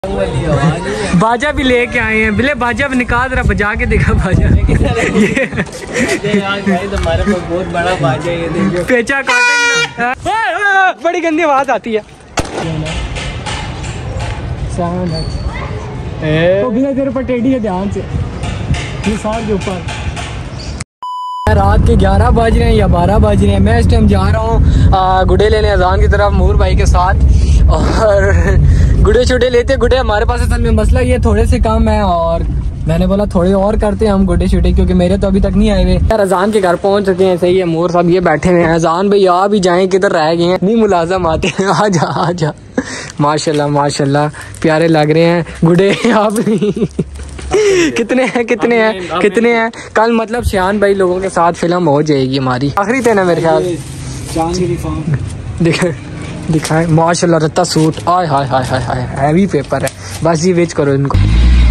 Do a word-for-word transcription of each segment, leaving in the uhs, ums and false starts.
बाजा भी लेके आए हैं। बिले बाजा भी निकाल रहा, बजा के देखा बाजा। ये हमारे पास बहुत बड़ा बाजा है, देखो पेचा काटेंगे ना। बड़ी गंदी आवाज आती है। तो बिना तेरे पर टेढ़ी है, ध्यान से साल के ऊपर। रात के ग्यारह बज रहे हैं या बारह बज रहे हैं। मैं इस टाइम जा रहा हूँ गुड़े लेने अजान की तरफ मूर भाई के साथ। और गुड़े छुड़े लेते गुड़े हमारे पास असल में मसला ये थोड़े से कम है, और मैंने बोला थोड़े और करते हैं हम गुड्डे छुटे, क्योंकि मेरे तो अभी तक नहीं आए हुए। यार अजान के घर पहुंच चुके हैं। सही है, मोर साहब ये बैठे हुए हैं। अजान भाई आ भी जाएं, किधर रह गए हैं, नहीं मुलाजम आते हैं। आ जा आ जा, माशाल्लाह माशाल्लाह प्यारे लग रहे हैं गुड्डे आप। कितने हैं कितने हैं कितने हैं? कल मतलब शान भाई लोगों के साथ फिल्म हो जाएगी हमारी, आखिरी दिन है मेरे ख्याल। दिखा दिखाए माशाल्लाह रत्ता सूट, आय हाय हाय हाय हाय हैवी पेपर है। बस ये वेच करो इनको।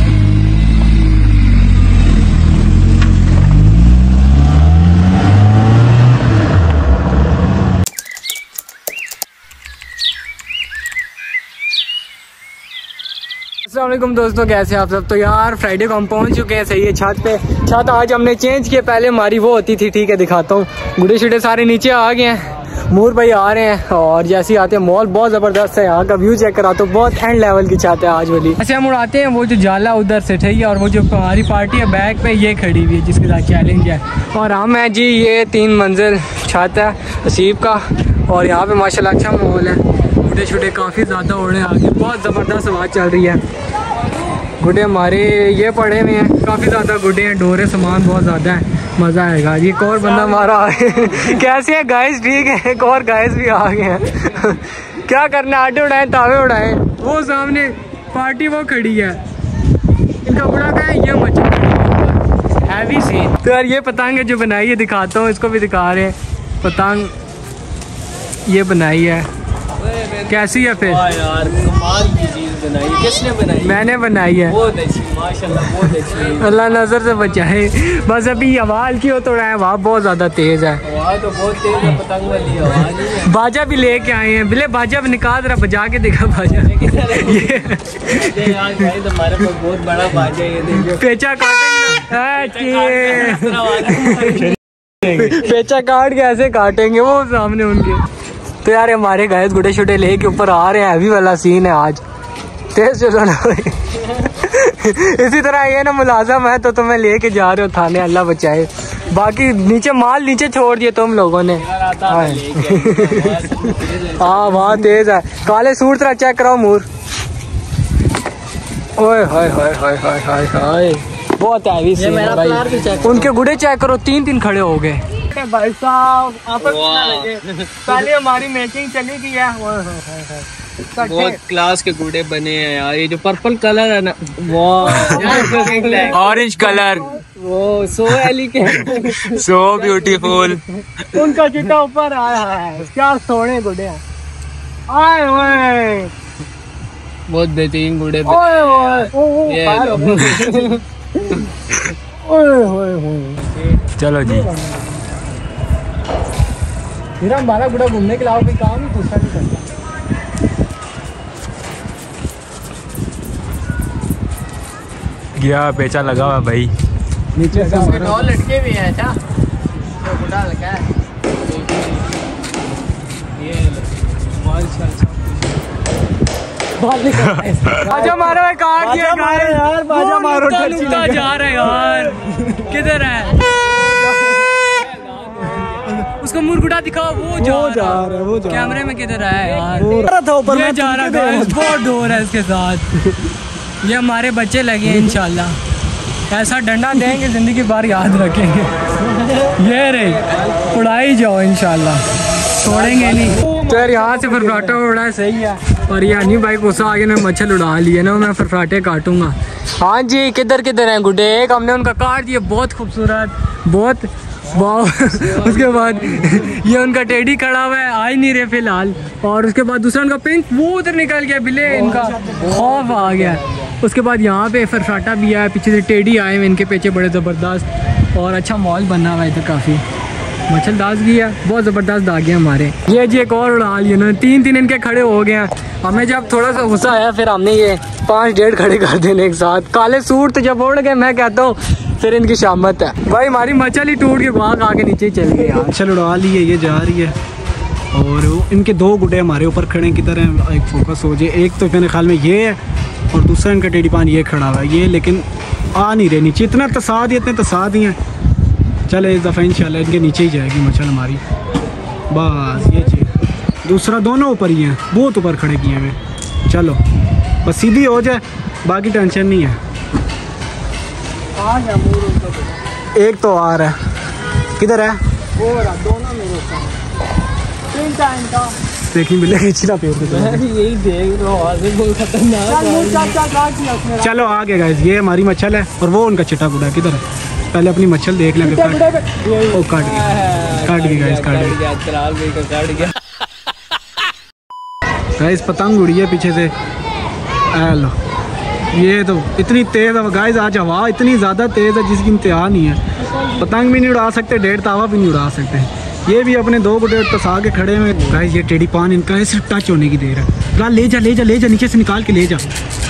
अस्सलामुअलैकुम दोस्तों, कैसे आप सब? तो यार फ्राइडे को हम पहुंच चुके हैं। सही है, छत पे छत आज हमने चेंज किया। पहले हमारी वो होती थी, ठीक है दिखाता हूँ। गुड़े शुडे सारे नीचे आ गए हैं, मूर भाई आ रहे हैं। और जैसे ही आते हैं मॉल बहुत ज़बरदस्त है, यहाँ का व्यू चेक करा तो बहुत एंड लेवल की छत है आज वाली। ऐसे हम उड़ाते हैं वो जो जाला उधर से, ठीक है। और वो जो हमारी पार्टी है बैक पे ये खड़ी हुई है, जिसके साथ चैलेंज है। और हम हैं जी, ये तीन मंजिल छत है नसीब का। और यहाँ पे माशाल्लाह अच्छा माहौल है। गुड्डे छुटे काफ़ी ज़्यादा उड़े आगे, बहुत ज़बरदस्त आवाज़ चल रही है। गुड्डे हमारे ये पड़े हुए हैं, काफ़ी ज़्यादा गुड्डे हैं, डोरे सामान बहुत ज़्यादा है, मज़ा आएगा। ये एक और बंदा हमारा कैसे है गाइस? ठीक है, एक और गाइस भी आ गए हैं। क्या करना, आटे उड़ाए तावे उड़ाए। वो सामने पार्टी वो खड़ी है, इनका बड़ा का है, ये मच्छर हैवी सीन। तो यार ये पतंग जो बनाई है दिखाता हूँ, इसको भी दिखा रहे हैं। पतंग ये बनाई है, कैसी है फिर? यार कमाल की चीज बनाई, किसने बनाई? मैंने बनाई है। बहुत अच्छी माशाल्लाह, बहुत अच्छी। अल्लाह नजर से बचाए। बस अभी आवाज की हो तो रहा है, वहाँ बहुत ज्यादा तेज है। आवाज तो बहुत तेज है, पतंग वाली आवाज है। बाजा भी लेके आए हैं। बिले बाजा भी निकाल रहा, बजा के देखा बाजा। ये हमारे पास बहुत बड़ा बाजा है, देखो पेचा काटेंगे। पेचा काट के ऐसे काटेंगे वो सामने उनके। तो यार हमारे गैस गुड्डे शुडे लेके ऊपर आ रहे हैं, हैवी वाला सीन है आज। तेज चलो ना। इसी तरह ये ना मुलाजम है तो तुम्हें लेके जा रहे हो थाने, अल्लाह बचाए। बाकी नीचे माल नीचे छोड़ दिए तुम लोगों ने। हाँ वहाँ तेज है। काले सूट तरह चेक कराओ मूर। ओए हाय हाय हाय हाय हाय हाय, बहुत हैवी सीन है भाई। उनके गुड्डे चेक करो, तीन तीन खड़े हो गए भाई साहब। पहले हमारी मेकिंग चली गई है। बहुत क्लास के गुड्डे बने हैं यार। ये जो पर्पल कलर है ना, ऑरेंज कलर, वो सो एलिगेंट, सो ब्यूटीफुल। उनका चिट्टा ऊपर आया है, क्या सोने गुड्डे हैं। आए ओए बहुत बेहतरीन गुड्डे। ओए ओए ओए चलो जी, फिर हम बारह गुड़ा घूमने के अलावा कोई काम ही दूसरा नहीं करता। गया पेचा लगा हुआ भाई नीचे से। नौ लटके भी हैं। अच्छा तो गुड़ा लगा है ये बाजा मारो है, काट दिया यार। बाजा मारो, जा रहा है यार, किधर है? उसका मुर्गुड़ा दिखाओ, वो जा रहा है, वो कैमरे में किधर है यार? ये जा रहा है, बहुत डोर है इसके साथ। ये हमारे बच्चे लगे हैं, इंशाल्लाह ऐसा डंडा देंगे जिंदगी भर याद रखेंगे। ये रे उड़ाई जाओ इंशाल्लाह, छोड़ेंगे नहीं। तो यार यहाँ से फरफराटा उड़ा है, सही है। और ये हनी भाई गुस्सा आगे ने मच्छर उड़ा लिए ना, मैं फरफराटे काटूंगा। हाँ जी, किधर किधर हैं गुड्डे? एक हमने उनका काट दिया, बहुत खूबसूरत, बहुत वाह। उसके बाद ये उनका टेडी खड़ा हुआ है, आ ही नहीं रहे फिलहाल। और उसके बाद दूसरा उनका पिंक वो उधर निकल गया, बिले इनका खौफ आ गया। उसके बाद यहाँ पे फरफराटा भी आया, पीछे से टेडी आए हुए इनके पीछे बड़े ज़बरदस्त। और अच्छा मॉल बना हुआ है इधर काफ़ी। मच्छर दास गया, बहुत ज़बरदस्त दागे हमारे। ये जी एक और उड़ा लिए उन्होंने, तीन तीन इनके खड़े हो गए हैं। हमें जब थोड़ा सा गुस्सा आया फिर हमने ये पाँच डेढ़ खड़े कर देने एक साथ। काले सूट तो जब उड़ गए मैं कहता हूँ फिर इनकी शामत है। भाई हमारी मच्छर ही टूट के वहाँ खा के नीचे चल गई यार। मच्छर उड़ा ली है, ये जा रही है और इनके दो गुड्डे हमारे ऊपर खड़े किधर हैं, एक फोकस हो जाए। एक तो मेरे ख्याल में ये है और दूसरा इनका टेडी पान ये खड़ा हुआ है, ये लेकिन आ नहीं रहे नीचे। इतना तसाद ही इतने तसाद ही हैं। चले इस दफ़ा इंशाल्लाह इनके नीचे ही जाएगी मच्छर हमारी। बस ये चीज़, दूसरा दोनों ऊपर ही हैं, बहुत ऊपर खड़े किए हैं। चलो बस सीधी हो जाए, बाकी टेंशन नहीं है। एक तो आ रहा है, किधर है? दोनों मेरे देखी मिले खींचना पेड़ यही देख लो, खतरनाक। चलो आ गए गाइस, ये हमारी मच्छल है और वो उनका चिट्टा गुड़ा किधर है, पहले अपनी मच्छल देख लेंगे। ओ काट गया, काट गया गाइस, काट गया गाइस। पतंग उड़ी है पीछे से, लो ये तो इतनी तेज़ है गाइस, आज हवा इतनी ज़्यादा तेज़ है जिसकी इंतहा नहीं है। पतंग भी नहीं उड़ा सकते, डेढ़ तावा भी नहीं उड़ा सकते। ये भी अपने दो गुड्डे तसा के खड़े हुए गाइस। ये टेडी पान इनका है, सिर्फ टच होने की देर है। ले जा ले जा ले जा, नीचे से निकाल के ले जा।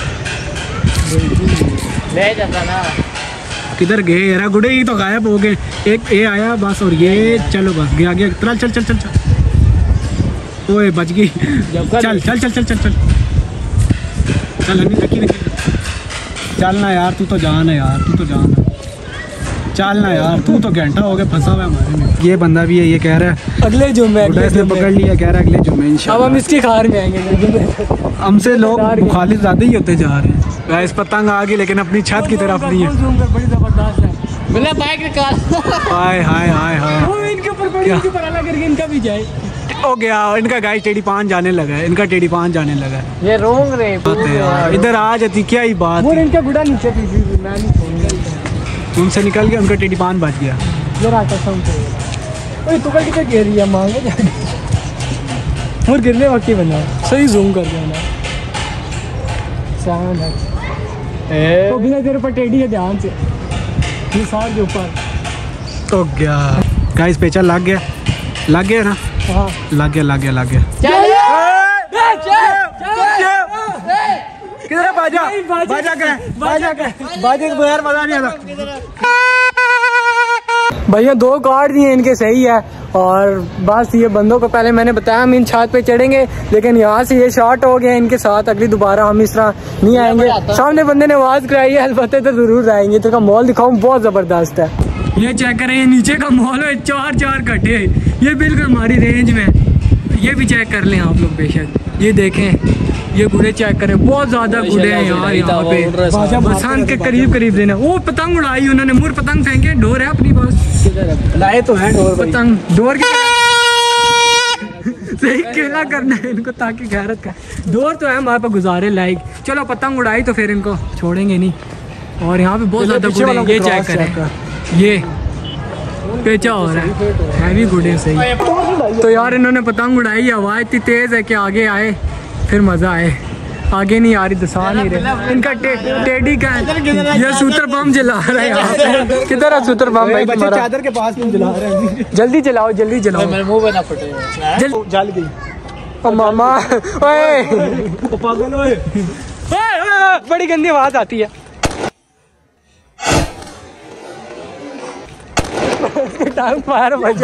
ले जाता ना, किधर गए यार गुड्डे? ही तो गायब हो गए। एक ये आया बस और ये चलो बस गया गया। चल चल चल चल चल, ओए बच गई। चल चल चल चल चल चल चल रखी रखी। चलना यार, तू तो जान है यार, तू तो जान है। चलना यार, तू तो घंटा हो गया फंसा हुआ हमारे में। ये बंदा भी है, ये कह रहा है अगले जुम्मे इसने पकड़ लिया, कह रहा है अगले जुम्मे इंशाल्लाह। अब हम इसकी खार में आएंगे। हमसे लोग मुखालिफ ज़्यादा ही होते जा रहे हैं गाइस। पतंग आ गई लेकिन अपनी छत की तरफ नहीं है। बड़ी जबरदस्त है। बोला बाइक निकाल। हाय हाय हाय हाय, वो इनके ऊपर पड़ी, इनके ऊपर अलग करके इनका भी जाए। हो गया इनका गाइस। टेडी पान जाने लगा है, इनका टेडी पान जाने लगा है। ये रोंग रहे यार, इधर आ जाती क्या ही बात। वो इनका गुड़ा नीचे थी, मैं नहीं छोड़ूंगा। उनसे निकल गया, उनका टेडी पान बच गया। जरा आता ओए तू का किधर गिर रही है मांगे जाके। और गिरने वक्त ही बना सही जूम कर दिया ना। शान है तो बिना तेरे पर टेडी है, ध्यान से ये सार के ऊपर तो गया गाइस। पेचा लग गया, लग गया ना? हाँ लग गया लग गया लग गया। किधर है बाजा? बाजा क्या है? बाजा क्या है? बाजे के बगैर मजा नहीं आता। भैया दो कार्ड दिए इनके, सही है। और बस ये बंदों को पहले मैंने बताया हम इन छत पे चढ़ेंगे, लेकिन यहाँ से ये शॉर्ट हो गया इनके साथ। अगली दोबारा हम इस तरह नहीं आएंगे। सामने बंदे ने आवाज कराई है, अलबत्ते तो जरूर आएंगे। तो का मॉल दिखाऊं, बहुत जबरदस्त है। ये चेक करें, ये नीचे का मॉल है, चार चार कट्टे, ये बिल्कुल हमारी रेंज में। ये भी चेक कर लें आप लोग बेशक। ये देखें, ये गुड़े चेक करें, बहुत ज्यादा गुड़े हैं यार यहाँ पे। बरसात के करीब करीब देना। वो पतंग उड़ाई उन्होंने, मुर पतंग फेंके। डोर है अपनी पास, लाए तो हैं डोर पतंग। डोर के सही केला करना है इनको ताकि गैरत का। डोर तो है हमारे पास गुजारे लायक। चलो पतंग उड़ाई तो फिर इनको छोड़ेंगे नहीं। और यहाँ पे बहुत ज्यादा गुड़े हैं, ये चेक करें। ये पेचा हो रहा है, हैवी गुड़े सही। तो यार इन्होंने पतंग उड़ाई, हवा इतनी तेज है कि आगे आए फिर मजा आए। आगे नहीं आ रही, दसा नहीं रहे। इनका टे, टेडी का ये सूत्र बम जला रहा है यहाँ पे। किधर है सूत्र बम भाई तुम्हारा? चादर के पास में जला रहे हैं। जल्दी जलाओ, जल्दी जलाओ। मेरे मुंह में ना फटे। जल जल गई। ओ मामा, ओए पागल ओए, बड़ी गंदी आवाज आती है। टांग मार बजा।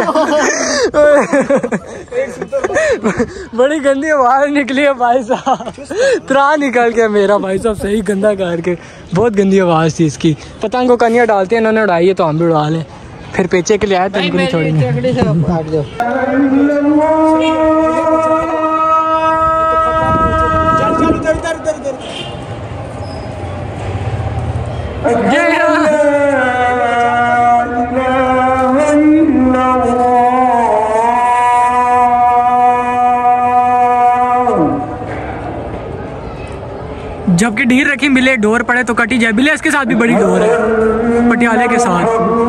बड़ी गंदी आवाज निकली है भाई साहब, त्रा निकल गया मेरा भाई साहब, सही गंदा करके। बहुत गंदी आवाज थी इसकी। पतंग को कनिया डालते हैं, इन्होंने उड़ाई है तो हम भी उड़ा लें। फिर पेचे के लिए आए तो इनको नहीं छोड़ेंगे। जबकि ढीर रखी मिले, डोर पड़े तो कटी जाए। बिले इसके साथ भी बड़ी डोर है, पटियाले के साथ।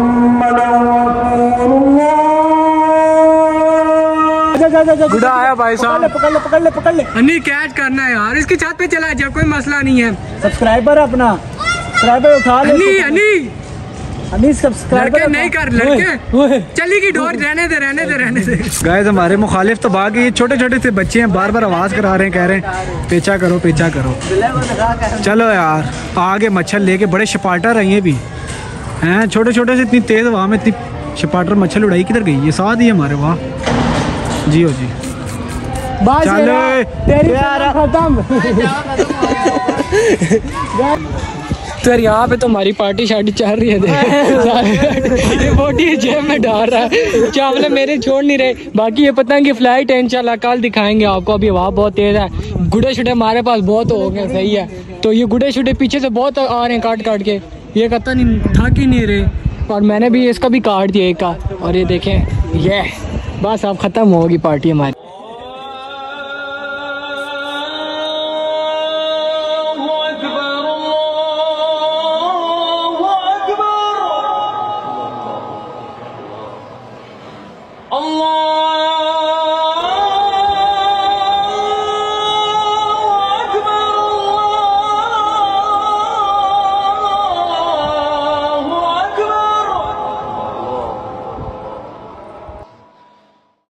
गुड़ा आया भाई साहब, पकड़ ले पकड़ ले पकड़ ले। नहीं कैच करना है यार, इसकी छत पे चला जाए, कोई मसला नहीं है। सब्सक्राइबर अपना सब्सक्राइबर उठा ले। हनी हनी अभी सब्सक्राइब लड़के नहीं कर लड़के चली की डोर रहने दे रहने दे रहने दे। गाइस हमारे मुखालिफ तो भाग गए, छोटे छोटे से बच्चे हैं, बार बार आवाज़ करा रहे हैं, कह रहे हैं पेचा करो पेचा करो। चलो यार आगे मच्छर लेके बड़े शपाटर हैं ये भी हैं, छोटे छोटे से इतनी तेज़ हवा में इतनी शपाटर मच्छर उड़ाई किधर गई? ये साथ ही है हमारे वहाँ जी हो जी। बस चलो तेरी खत्म। तो यार यहाँ पे तो हमारी पार्टी शार्टी चल रही है। ये बोटी जेब में डाल रहा है, चावल मेरे छोड़ नहीं रहे। बाकी ये पता है कि फ्लाइट है इंशाल्लाह कल दिखाएंगे आपको। अभी हवा बहुत तेज है, गुड़े शुडे हमारे पास बहुत हो गए, सही है। तो ये गुड़े शुडे पीछे से बहुत आ रहे हैं काट काट के, ये कहता नहीं थक ही नहीं रहे। और मैंने भी इसका भी काट दिया एक का। और ये देखें ये बस अब ख़त्म होगी पार्टी हमारी।